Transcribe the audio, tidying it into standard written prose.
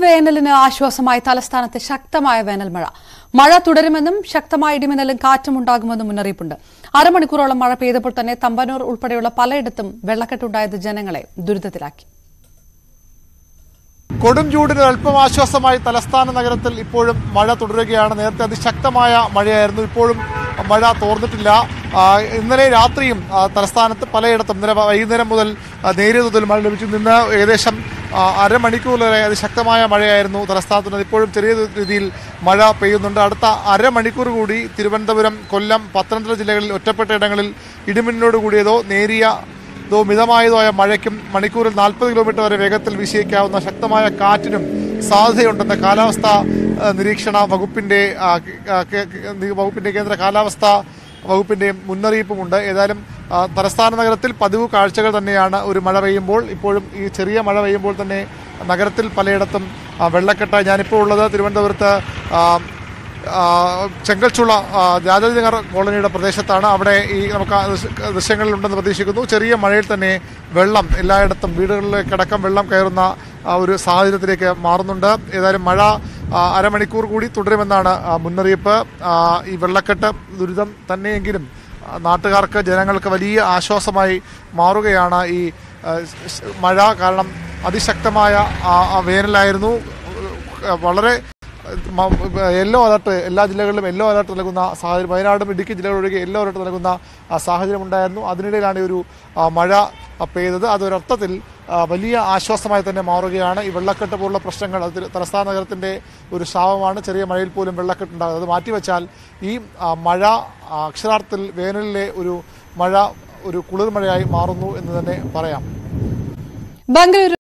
വേനലിന് ആശ്വാസമായി തലസ്ഥാനത്ത് ശക്തമായ വേനൽ മഴ തുടരുമെന്നും ശക്തമായ ഇടിമിന്നലും കാറ്റും ഉണ്ടാകുമെന്നും മുന്നറിയിപ്പുണ്ട്. അരമണിക്കൂറോളം മഴ പെയ്തപ്പോൾ തന്നെ തമ്പാനൂർ ഉൾപ്പെടെയുള്ള പലയിടത്തും വെള്ളക്കെട്ടുണ്ടായത് ജനങ്ങളെ ദുരിതത്തിലാക്കി. കൊടും ചൂടിന് അല്പം ആശ്വാസമായി തലസ്ഥാന നഗരത്തിൽ ഇപ്പോഴും മഴ തുടരുകയാണ്. നേരത്തെ അതിശക്തമായ മഴയായിരുന്നു. ഇപ്പോഴും മഴ തോർന്നിട്ടില്ല. ഇന്നലെ രാത്രിയും തലസ്ഥാനത്ത് പലയിടത്തും ഇന്നലെ വൈകുന്നേരം മുതൽ നേരിയ തോതിൽ മഴ ലഭിച്ചു. നിന്ന് ഏകദേശം അരമണിക്കൂറിലേറെ അതിശക്തമായ മഴയായിരുന്നു തലസ്ഥാനത്ത്. ഇപ്പോഴും ചെറിയ രീതിയിൽ മഴ പെയ്യുന്നുണ്ട്. അടുത്ത അരമണിക്കൂർ കൂടി തിരുവനന്തപുരം, കൊല്ലം, പത്തനംതിട്ട ജില്ലകളിൽ ഒറ്റപ്പെട്ട ഇടങ്ങളിൽ ഇടിമിന്നലോട് കൂടിയതോ നേരിയതോ മിതമായതോ ആയ മഴയ്ക്കും മണിക്കൂറിൽ 40 കിലോമീറ്റർ വരെ വേഗത്തിൽ വീശിയേക്കാവുന്ന ശക്തമായ കാറ്റിനും സാധ്യതയുണ്ടെന്ന് കാലാവസ്ഥാ നിരീക്ഷണ വകുപ്പിന്റെ കേന്ദ്ര കാലാവസ്ഥാ വകുപ്പിന്റെ മുന്നറിയിപ്പുമുണ്ട്. ഏതായാലും തലസ്ഥാന നഗരത്തിൽ പതിവ് കാഴ്ചകൾ തന്നെയാണ്. ഒരു മഴ പെയ്യുമ്പോൾ ഇപ്പോഴും ഈ ചെറിയ മഴ പെയ്യുമ്പോൾ തന്നെ നഗരത്തിൽ പലയിടത്തും വെള്ളക്കെട്ടായി. ഞാനിപ്പോൾ ഉള്ളത് തിരുവനന്തപുരത്ത് ചെങ്കൽച്ചുള രാജാജിനഗർ കോളനിയുടെ പ്രദേശത്താണ്. അവിടെ ഈ നമുക്ക് ദൃശ്യങ്ങളിലുണ്ടെന്ന് പ്രതീക്ഷിക്കുന്നു. ചെറിയ മഴയിൽ തന്നെ വെള്ളം എല്ലായിടത്തും വീടുകളിലേക്കടക്കം വെള്ളം കയറുന്ന ഒരു സാഹചര്യത്തിലേക്ക് മാറുന്നുണ്ട്. ഏതായാലും മഴ അരമണിക്കൂർ കൂടി തുടരുമെന്നാണ് മുന്നറിയിപ്പ്. ഈ വെള്ളക്കെട്ട് ദുരിതം തന്നെയെങ്കിലും നാട്ടുകാർക്ക്, ജനങ്ങൾക്ക് വലിയ ആശ്വാസമായി മാറുകയാണ് ഈ മഴ. കാരണം അതിശക്തമായ വേനലായിരുന്നു. വളരെ യെല്ലോ അലർട്ട് എല്ലാ ജില്ലകളിലും യെല്ലോ അലർട്ട് നൽകുന്ന സാഹചര്യം, വയനാടും ഇടുക്കി ജില്ലകളൊഴികെ യെല്ലോ അലർട്ട് നൽകുന്ന സാഹചര്യം ഉണ്ടായിരുന്നു. അതിനിടയിലാണ് ഒരു മഴ പെയ്തത്. അതൊരർത്ഥത്തിൽ വലിയ ആശ്വാസമായി തന്നെ മാറുകയാണ്. ഈ വെള്ളക്കെട്ട് പോലുള്ള പ്രശ്നങ്ങൾ തലസ്ഥാന നഗരത്തിൻ്റെ ഒരു ശാപമാണ്. ചെറിയ മഴയിൽ പോലും വെള്ളക്കെട്ടുണ്ടാകുന്നത്. അത് മാറ്റിവെച്ചാൽ ഈ മഴ അക്ഷരാർത്ഥത്തിൽ വേനലിലെ ഒരു മഴ ഒരു കുളിർമഴയായി മാറുന്നു എന്ന് തന്നെ പറയാം.